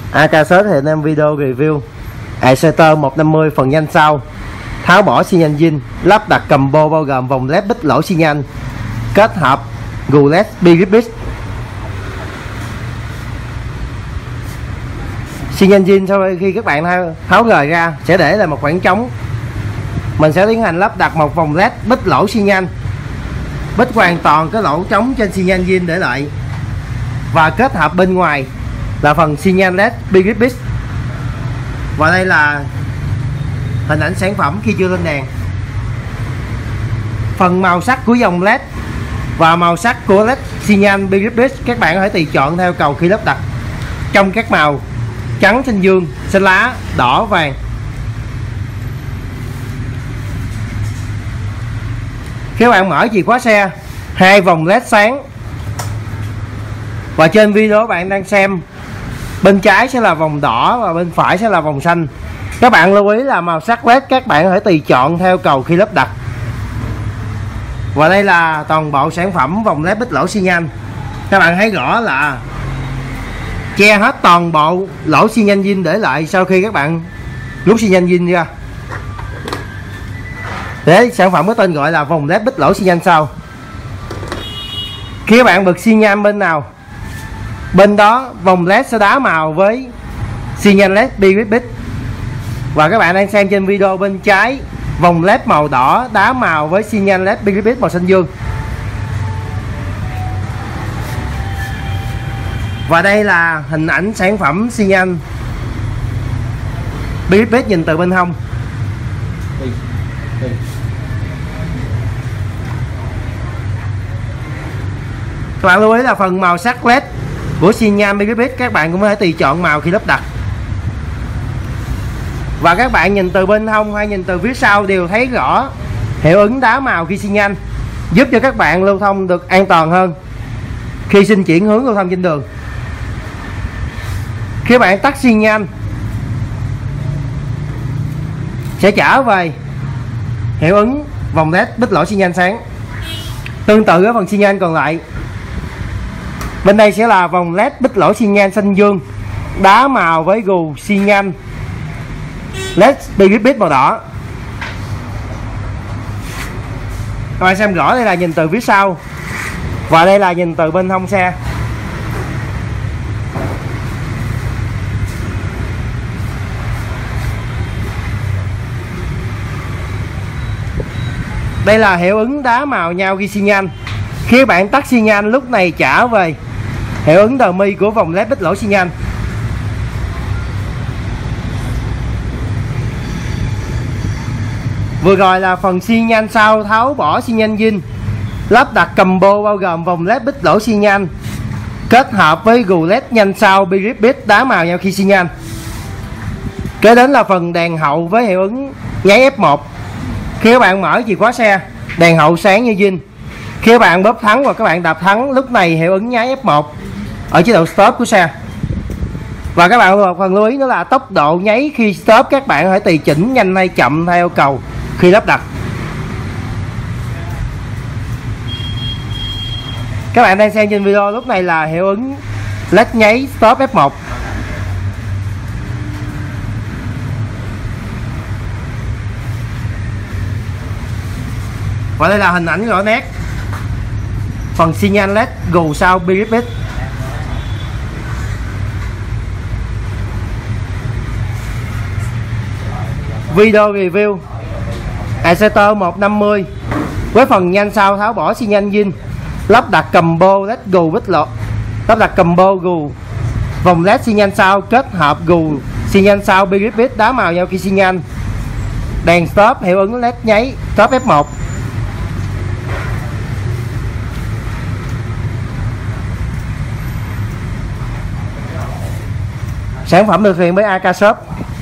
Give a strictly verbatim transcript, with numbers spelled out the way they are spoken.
a ca Shop hiện em video review Exciter một năm mươi phần nhanh sau, tháo bỏ xi nhan zin, lắp đặt combo bao gồm vòng led bích lỗ xi nhan kết hợp gù led bi-rip. Xi nhan zin sau khi các bạn tháo rời ra sẽ để lại một khoảng trống. Mình sẽ tiến hành lắp đặt một vòng led bích lỗ xi nhan, bích hoàn toàn cái lỗ trống trên xi nhan zin để lại, và kết hợp bên ngoài là phần xi nhan led bi-rip. Và đây là hình ảnh sản phẩm khi chưa lên đèn. Phần màu sắc của dòng led và màu sắc của led xi nhan bi-rip các bạn có thể tùy chọn theo cầu khi lắp đặt, trong các màu trắng, xanh dương, xanh lá, đỏ, vàng. Khi các bạn mở chìa khóa xe, hai vòng led sáng, và trên video bạn đang xem, bên trái sẽ là vòng đỏ và bên phải sẽ là vòng xanh. Các bạn lưu ý là màu sắc led các bạn có thể tùy chọn theo cầu khi lắp đặt. Và đây là toàn bộ sản phẩm vòng led bích lỗ xi nhan. Các bạn thấy rõ là che hết toàn bộ lỗ xi nhan zin để lại sau khi các bạn rút xi nhan zin ra. Thế sản phẩm có tên gọi là vòng led bích lỗ xi nhan sau. Khi các bạn bật xi nhan bên nào, bên đó vòng led sẽ đá màu với xi nhan led bi-rip. Và các bạn đang xem trên video bên trái, vòng led màu đỏ đá màu với xi nhan led bi-rip màu xanh dương. Và đây là hình ảnh sản phẩm xi nhan bi-rip nhìn từ bên hông. Các bạn lưu ý là phần màu sắc led của xi nhan bi-rip các bạn cũng có thể tùy chọn màu khi lắp đặt. Và các bạn nhìn từ bên hông hay nhìn từ phía sau đều thấy rõ hiệu ứng đá màu khi xi nhan, giúp cho các bạn lưu thông được an toàn hơn khi xin chuyển hướng lưu thông trên đường. Khi bạn tắt xi nhan sẽ trở về hiệu ứng vòng led bích lỗ xi nhan sáng. Tương tự với phần xi nhan còn lại, bên đây sẽ là vòng led bích lỗ xi nhan xanh dương đá màu với gù xi nhan led bi-rip màu đỏ. Các bạn xem rõ, đây là nhìn từ phía sau và đây là nhìn từ bên hông xe. Đây là hiệu ứng đá màu nhau khi xi nhan. Khi bạn tắt xi nhan lúc này trả về hiệu ứng đờ mi của vòng led bích lỗ xi nhan. Vừa rồi là phần xi nhan sau tháo bỏ xi nhan zin, lắp đặt combo bao gồm vòng led bích lỗ xi nhan kết hợp với gù led nhanh sau bi-rip đá màu nhau khi xi nhan. Kế đến là phần đèn hậu với hiệu ứng nháy ép một. Khi các bạn mở chìa khóa xe, đèn hậu sáng như zin. Khi các bạn bóp thắng và các bạn đạp thắng, lúc này hiệu ứng nháy ép một ở chế độ stop của xe. Và các bạn một phần lưu ý nữa là tốc độ nháy khi stop các bạn hãy tùy chỉnh nhanh hay chậm theo cầu khi lắp đặt. Các bạn đang xem trên video, lúc này là hiệu ứng led nháy stop ép một. Và đây là hình ảnh rõ nét phần xi nhan led gù sau bi-rip. Video review Exciter một năm mươi với phần nhanh sau tháo bỏ xi nhan zin, lắp đặt combo led gù bích lỗ, lắp đặt combo gù vòng led xi nhan sau kết hợp gù xi nhan sau bi-rip đá màu nhau khi xi nhan. Đèn stop hiệu ứng led nháy stop ép một. Sản phẩm được thực hiện bởi a ca Shop.